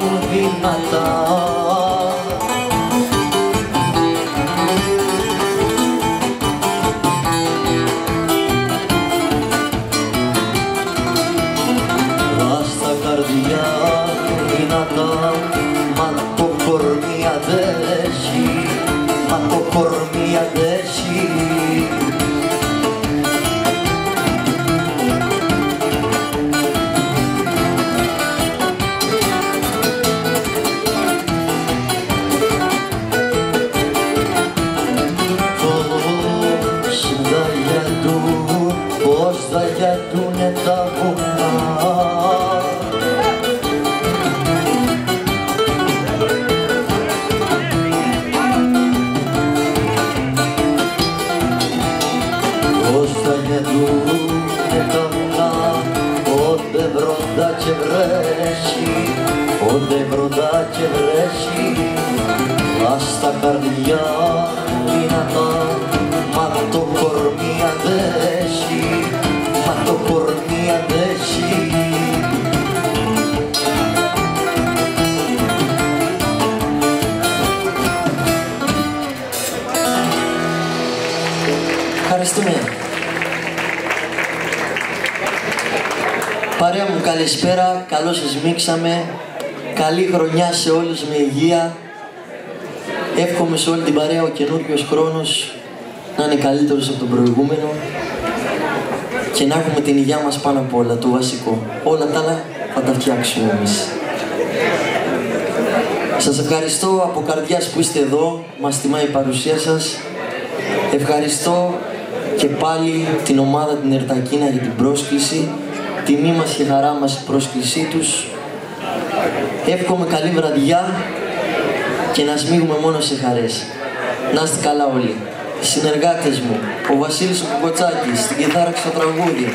μου δυνατά. Βάστα καρδιά δυνατά, μα το κορμί αντέχει, μα το κορμί αντέχει. Πώς θα γιατούνε τα βουνά. Πώς θα γιατούνε τα βουνά, πότε βροντά και βρέχει, πότε βροντά και βρέχει. Ας τα καρδιά δυνατά, μα το κορμί αντέχει, μα το κορμί αντέχει. Ευχαριστούμε. Παρέα μου, καλησπέρα, καλώς σας μίξαμε. Καλή χρονιά σε όλους με υγεία. Εύχομαι σε όλη την παρέα ο καινούριος χρόνος να είναι καλύτερος από τον προηγούμενο και να έχουμε την υγεία μας πάνω από όλα, το βασικό. Όλα τα άλλα θα τα φτιάξουμε εμείς. Σας ευχαριστώ από καρδιάς που είστε εδώ, μας τιμάει η παρουσία σας. Ευχαριστώ και πάλι την ομάδα την Ερτακίνα για την πρόσκληση. Τιμή μας και χαρά μας η πρόσκλησή τους. Εύχομαι καλή βραδιά και να σμίγουμε μόνο σε χαρές. Να είστε καλά όλοι. Οι συνεργάτες μου, ο Βασίλης ο Κουκοτσάκης, στην κιθάρα και στο τραγούδι.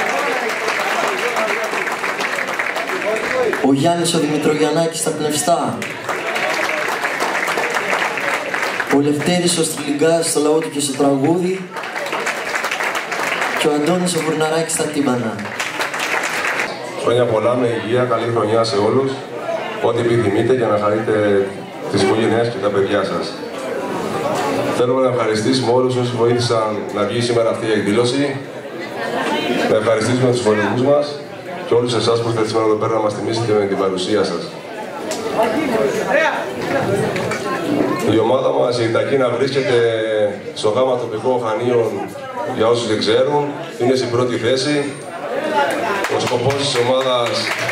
Ο Γιάννης ο Δημητρογιαννάκης στα πνευστά. Ο Λευτέρης ο Στριλιγκάς στο λαό του και στο τραγούδι. Και ο Αντώνης ο Βουρναράκης στα τύμπανα. Χρόνια πολλά, με υγεία, καλή χρονιά σε όλους. Ό,τι επιθυμείτε για να χαρείτε τις οικογένειές και τα παιδιά σας. Θέλουμε να ευχαριστήσουμε όλους όσοι βοήθησαν να βγει σήμερα αυτή η εκδήλωση. Να ευχαριστήσουμε τους βοηθούς μας και όλους εσάς που ήρθατε σήμερα εδώ πέρα να μας τιμήσετε με την παρουσία σας. Η ομάδα μας, η Ερτακίνα, βρίσκεται στο γάμα τοπικό Χανίων, για όσους δεν ξέρουν. Είναι στην πρώτη θέση. Ο σκοπός της ομάδας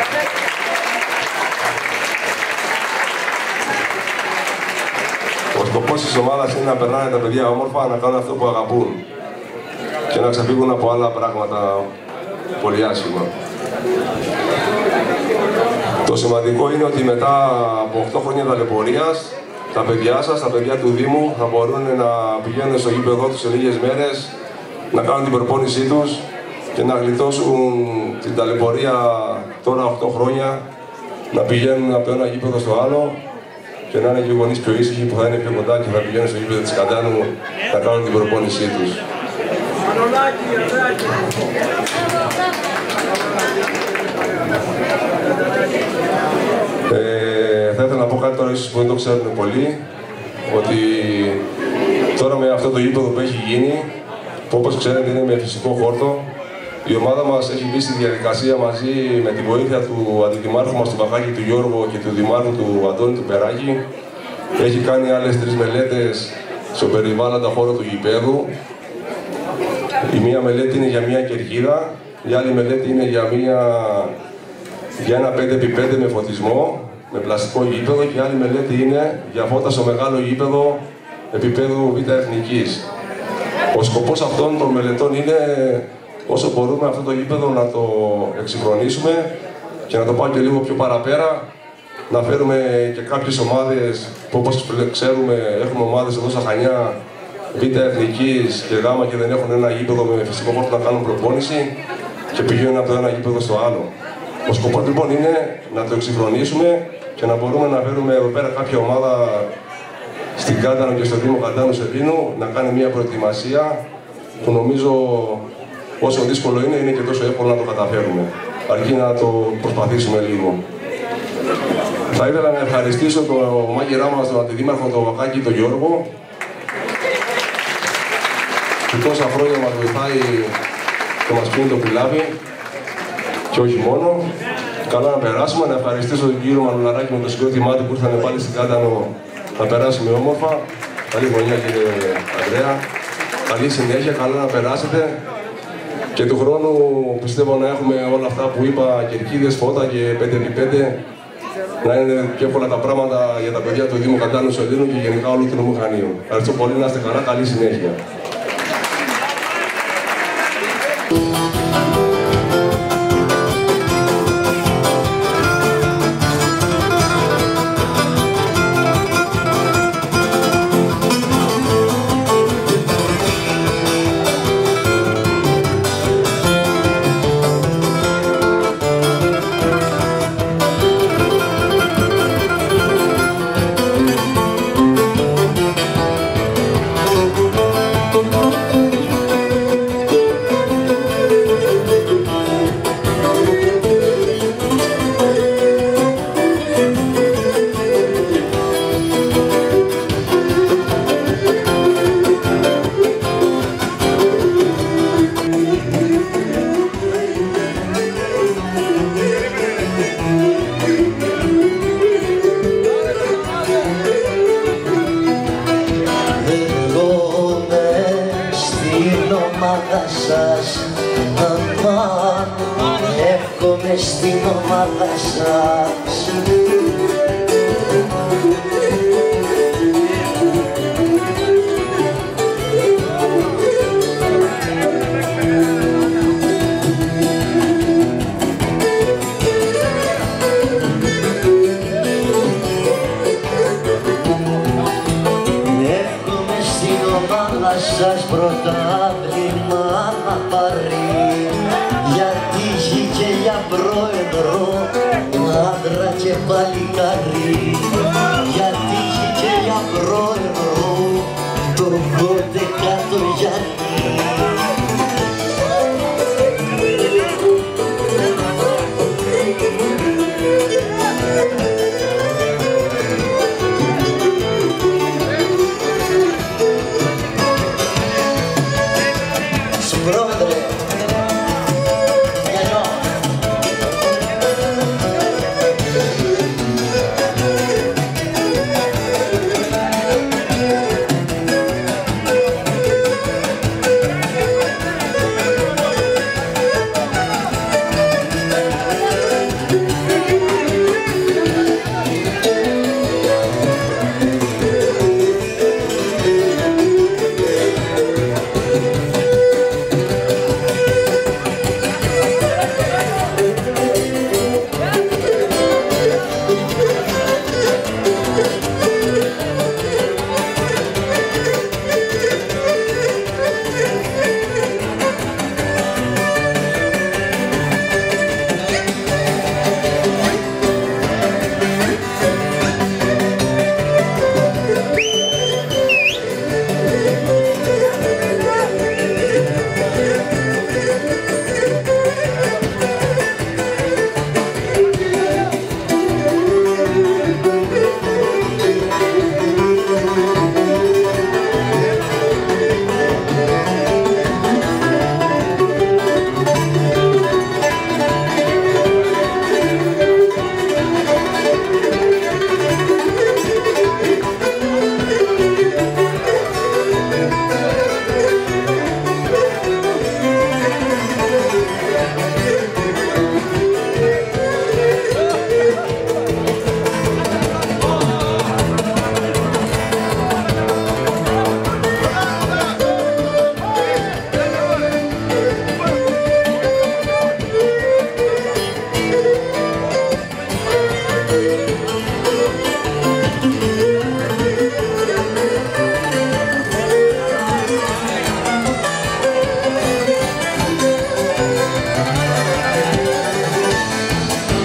είναι να περνάνε τα παιδιά όμορφα, να κάνουν αυτό που αγαπούν και να ξεφύγουν από άλλα πράγματα πολύ άσχημα. Το σημαντικό είναι ότι μετά από 8 χρόνια ταλαιπωρίας, τα παιδιά σας, τα παιδιά του Δήμου, θα μπορούν να πηγαίνουν στο γήπεδο τους σε λίγες μέρες, να κάνουν την προπόνησή τους και να γλιτώσουν την ταλαιπωρία τώρα 8 χρόνια, να πηγαίνουν από το ένα γήπεδο στο άλλο και να είναι και οι γονείς πιο ήσυχοι που θα είναι πιο κοντά και θα πηγαίνουν στο γήπεδο της Καντάνου να κάνουν την προπόνησή τους. Θα ήθελα να πω κάτι τώρα, ίσως που δεν το ξέρουν πολλοί, ότι τώρα με αυτό το γήπεδο που έχει γίνει, που όπως ξέρετε είναι με φυσικό χόρτο, η ομάδα μας έχει μπει στη διαδικασία μαζί με τη βοήθεια του αντιδημάρχου μας του Βαχάκη του Γιώργου και του δημάρχου του Αντώνη του Περάκη. Έχει κάνει άλλες 3 μελέτες στο περιβάλλοντα χώρο του γηπέδου. Η μία μελέτη είναι για μια κερκίδα, η άλλη μελέτη είναι για ένα 5x5 με φωτισμό, με πλαστικό γήπεδο και η άλλη μελέτη είναι για φώτα στο μεγάλο γήπεδο επίπεδου Β' Εθνικής. Ο σκοπός αυτών των μελετών είναι όσο μπορούμε αυτό το γήπεδο να το εξυγχρονίσουμε και να το πάμε και λίγο πιο παραπέρα, να φέρουμε και κάποιες ομάδες που όπως ξέρουμε έχουμε ομάδες εδώ στα Χανιά Β' Εθνικής και Γ και δεν έχουν ένα γήπεδο με φυσικό χώρο να κάνουν προπόνηση και πηγαίνουν από το ένα γήπεδο στο άλλο. Ο σκοπός λοιπόν είναι να το εξυγχρονίσουμε και να μπορούμε να φέρουμε εδώ πέρα κάποια ομάδα στην Κάντανο και στο Δήμο Καντάνου Σελήνου να κάνει μια προετοιμασία που νομίζω όσο δύσκολο είναι και τόσο εύκολο να το καταφέρουμε. Αρκεί να το προσπαθήσουμε λίγο. Θα ήθελα να ευχαριστήσω τον μάγειρά μας, τον αντιδήμαρχο, τον Βακάκη, τον Γιώργο, που τόσα χρόνια μας βοηθάει και μας πίνει το πιλάβι και όχι μόνο. Καλά να περάσουμε, να ευχαριστήσω τον κύριο Μανουλαράκη με το συγκρότημά του που ήρθαν πάλι στην Κάτανο να περάσουμε όμορφα. Καλή χρονιά κύριε Ανδρέα, καλή συνέχεια, καλά να περάσετε. Και του χρόνου πιστεύω να έχουμε όλα αυτά που είπα, κερκίδες, φώτα και 5x5, να είναι πιο εύκολα τα πράγματα για τα παιδιά του Δήμου Κατάνου Σωλήνου και γενικά όλου του νομού Χανίου. Ευχαριστώ πολύ, να είστε καλά, καλή συνέχεια. Εύχομαι στην ομάδα σας. Εύχομαι στην ομάδα σας πρωτάθλημα να πάρει, γιατί είχε και για πρόεδρο άντρα και παλικάρι, γιατί είχε και για πρόεδρο το 12ο Γιάννη. Πρόεδρε,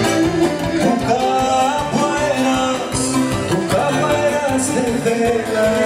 Του κάπου ένας δεν θέλα